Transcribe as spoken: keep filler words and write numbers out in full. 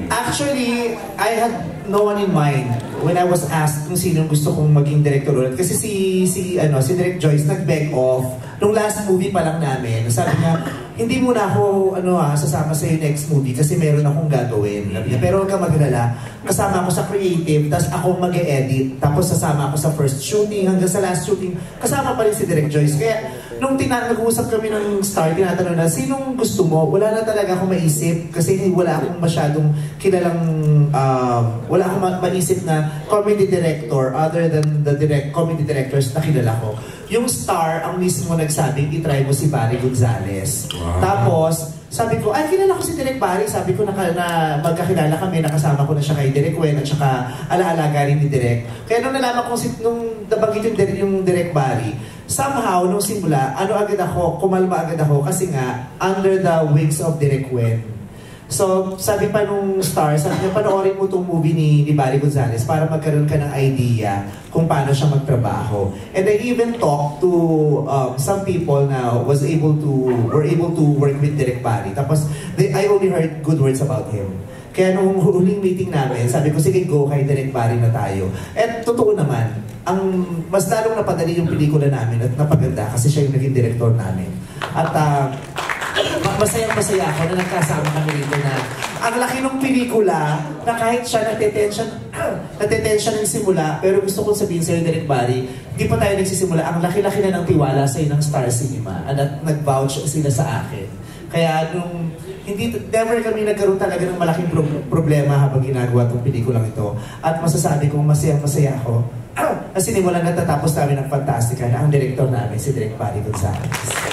Actually, I had no one in mind when I was asked kung sino gusto kong maging director ulit. Kasi si, si, ano, si Direk Joyce nag-beg off nung last movie pa lang namin. Sabi niya, hindi muna ako ano, ha, sasama sa next movie kasi meron akong gagawin. Sabi niya, pero huwag kang maglala. Kasama ako sa creative, tapos ako mag-e-edit. Tapos sasama ako sa first shooting hanggang sa last shooting. Kasama pa rin si Direk Joyce. Kaya nung nag-uusap kami ng star, tinatanong na, sinong gusto mo? Wala na talaga akong maisip kasi wala akong masyadong kilalang, uh, wala akong ma maisip na comedy director other than the direct comedy directors na kilala ko. Yung star ang mismo nagsabing itry mo si Barry Gonzales. Wow. Tapos, sabi ko, ay, kilala ko si Direk Barry. Sabi ko, na, na magkakilala kami, nakasama ko na siya kay Direk Wen at saka alaalaga rin ni Direk. Kaya nung nalaman ko, nung nabanggit yung, yung Direk Barry, somehow, nung simula, ano agad ako, kumalma agad ako kasi nga, under the wings of Direk Wen. So, sabi pa nung star, sabi niya, panoorin mo itong movie ni, ni Barry Gonzales para magkaroon ka ng idea kung paano siya magtrabaho. And I even talked to um, some people na was able to, were able to work with Direk Barry. Tapos, they, I only heard good words about him. Kaya nung huling meeting namin, sabi ko, sige, go kay Direk Barry na tayo. At totoo naman, ang mas lalong napadali yung pelikula namin at napaganda kasi siya yung naging director namin. At uh, masayang-masaya ako na nagkasama kami dito na ang laki ng pelikula na kahit siya natetension, natetension ng simula, pero gusto kong sabihin sa'yo, Direk Barry, hindi pa tayo nagsisimula. Ang laki-laki na ng tiwala sa'yo ng Star Cinema at nag-vouch sila sa akin. Kaya nung hindi, never kami nagkaroon talaga ng malaking pro problema habang ginagawa itong pelikulang ito. At masasabi kong masayang-masaya ako na sinimulan na tatapos namin ng Fantastica na ang director namin, si Direk Barry Gonzales.